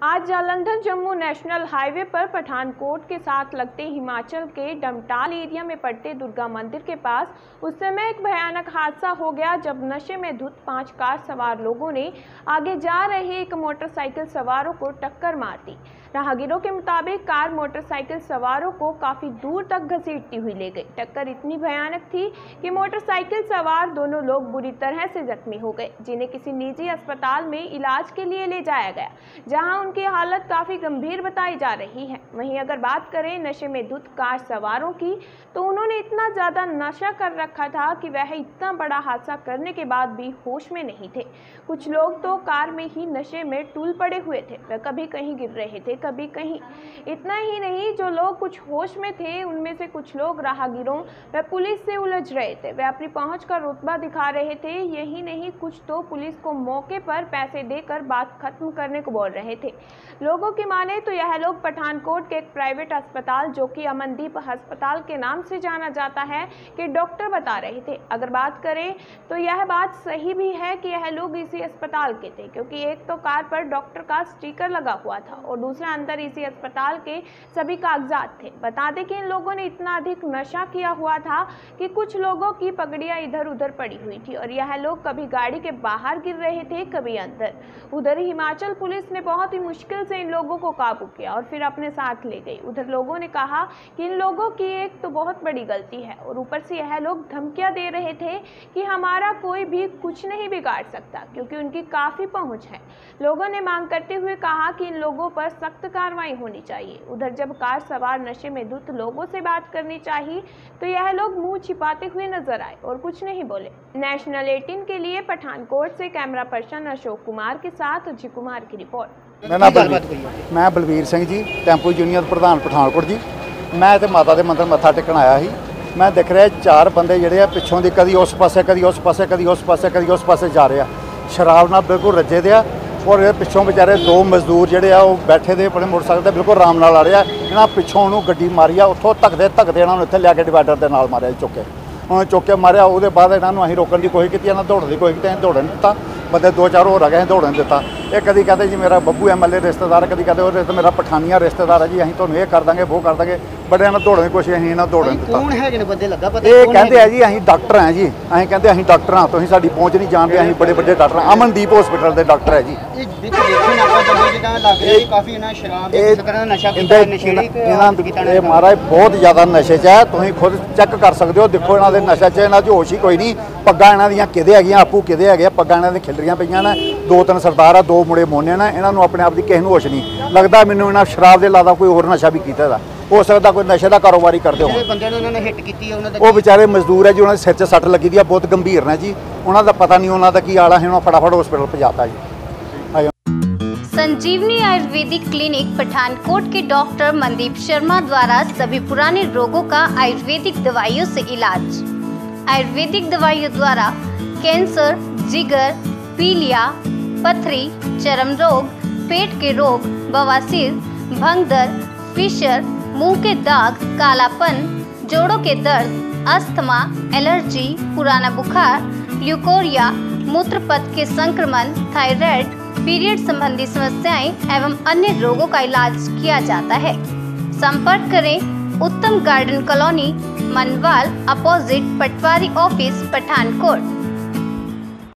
आज Jalandhar Jammu national highway पर पठानकोट के साथ लगते हिमाचल के डमटाल एरिया में पड़ते दुर्गा मंदिर के पास उस समय एक भयानक हादसा हो गया जब नशे में धुत 5 कार सवार लोगों ने आगे जा रहे एक मोटरसाइकिल सवारों को टक्कर मार दी। राहगीरों के मुताबिक कार मोटरसाइकिल सवारों को काफी दूर तक घसीटती हुई ले गई। टक्कर इतनी भयानक थी कि मोटरसाइकिल सवार दोनों लोग बुरी तरह से जख्मी हो गए, जिन्हें किसी निजी अस्पताल में इलाज के लिए ले जाया गया, जहां उनकी हालत काफी गंभीर बताई जा रही है। वहीं अगर बात करें नशे में धुत कार सवारों की, तो उन्होंने इतना ज्यादा नशा कर रखा था कि वह इतना बड़ा हादसा करने के बाद भी होश में नहीं थे। कुछ लोग तो कार में ही नशे में टूल पड़े हुए थे, वह कभी कहीं गिर रहे थे, कभी कहीं। इतना ही नहीं, जो लोग कुछ होश में थे उनमें से कुछ लोग राहगीरों व पुलिस से उलझ रहे थे, वे अपनी पहुंच का रुतबा दिखा रहे थे। यही नहीं, कुछ तो पुलिस को मौके पर पैसे देकर बात खत्म करने को बोल रहे थे। लोगों की माने तो यह लोग पठानकोट के एक प्राइवेट अस्पताल, जो कि अमनदीप अस्पताल के नाम से जाना जाता है, के डॉक्टर बता रहे थे। अगर बात करें तो यह बात सही भी है कि यह लोग इसी अस्पताल के थे, क्योंकि एक तो कार पर डॉक्टर का स्टिकर लगा हुआ था और दूसरा अंदर इसी अस्पताल के सभी कागजात थे। बता दें कि इन लोगों ने इतना अधिक नशा किया हुआ था कि कुछ लोगों की पगड़ियां इधर उधर पड़ी हुई थी और यह लोग कभी गाड़ी के बाहर गिर रहे थे, कभी अंदर। उधर हिमाचल पुलिस ने बहुत ही मुश्किल से इन लोगों को काबू किया और फिर अपने साथ ले गई। उधर लोगों ने कहा कि इन लोगों की एक तो बहुत बड़ी गलती है और ऊपर से यह लोग धमकियां दे रहे थे कि हमारा कोई भी कुछ नहीं बिगाड़ सकता, क्योंकि उनकी काफी पहुंच है। लोगों ने मांग करते हुए कहा कि इन लोगों पर सख्त कार्रवाई होनी चाहिए। उधर जब कार सवार नशे में धुत लोगों से बात करनी चाहिए तो यह लोग मुंह छिपाते हुए नजर आए और कुछ नहीं बोले। नेशनल 18 के लिए पठानकोट से कैमरा पर्सन अशोक कुमार के साथ अजय कुमार की रिपोर्ट। मैं बलबीर सिंह जी, टैंपो यूनियन प्रधान पठानकोट जी। मैं तो माता के मंदिर मत्था टेकन आया ही। मैं देख रहा 4 बंदे ਜਿਹੜੇ ਆ ਪਿੱਛੋਂ ਦੀ ਕਦੀ ਉਸ ਪਾਸੇ ਕਦੀ ਉਸ ਪਾਸੇ ਕਦੀ ਉਸ ਪਾਸੇ ਕਦੀ ਉਸ ਪਾਸੇ ਜਾ ਰਹੇ ਆ, ਸ਼ਰਾਬ ਨਾਲ ਬਿਲਕੁਲ ਰੱਜੇ ਦੇ ਆ और पिछों बेचारे 2 मजदूर जोड़े बैठे थे अपने मोटरसाइकिल पर बिल्कुल आराम नाल आ रहे हैं। इन्होंने पिछों गड्डी मारी आ, उतों धकते इन्होंने इतने लिया के डिवाइडर के नाल मारे, चुके उन्होंने चुक के मारिया। वो बाद इन्होंने अं रोकने की कोशिश की, इन्होंने दौड़ने की कोशिश की, दौड़न दिता। बंदे 2-4 होर आ गए, दौड़न दिता। ये कभी कहते जी मेरा बब्बू MLA रिश्तेदार, कभी कहते वो मेरा पठानिया रिश्तेदार है जी, अं तुहानूं ये कर देंगे वो कर देंगे। बड़े इन्होंने दौड़ने की कोशिश, अं इन्होंने दौड़न दिता। ये कहते हैं जी अं डॉक्टर हैं जी, अं कहते अं डॉक्टर हाँ, तुम साडी पहुँच नहीं जानते, अं बड़े बड़े डॉक्टर हैं, अमनदीप हॉस्पिटल के डॉक्टर है जी। महाराज बहुत ज़्यादा नशे च है, तुम खुद चेक कर सकते हो। देखो इन्होंने नशे च, इन्होंने होश ही कोई नहीं। पग्गां इन्हां दियां किदे हैगियां, आपू किदे हैगे, पग्गां इन्हां दी खिलरियां पईयां ने। 2-3 सरदार आ, 2 मुंडे मोने ने, इन्हां नूं अपने आप दी किसे नूं होश नहीं लगदा। मैनूं इन्हां शराब दे लादा कोई होर नशा भी कीता दा, हो सकदा कोई नशे दा कारोबारी करदे हो। वो बेचारे मजदूर है जी, उन्होंने सिर च सट लगी दी, बहुत गंभीर ने जी। उन्हों का पता नहीं उन्हों का की आला है, उन्होंने फटाफट हॉस्पिटल पहुंचाता जी। संजीवनी आयुर्वेदिक क्लिनिक पठानकोट के डॉक्टर मनदीप शर्मा द्वारा सभी पुराने रोगों का आयुर्वेदिक दवाइयों से इलाज। आयुर्वेदिक दवाइयों द्वारा कैंसर, जिगर, पीलिया, पथरी, चर्म रोग, पेट के रोग, बवासीर, भंगदर, फिशर, मुंह के दाग, कालापन, जोड़ों के दर्द, अस्थमा, एलर्जी, पुराना बुखार, ल्यूकोरिया, मूत्रपथ के संक्रमण, थायराइड, पीरियड संबंधी समस्याएं एवं अन्य रोगों का इलाज किया जाता है। संपर्क करें Uttam garden colony, Manwal, opposite patwari office, Pathankot.